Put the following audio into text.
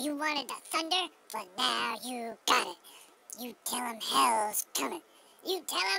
You wanted the thunder, but now you got it. You tell him hell's coming. You tell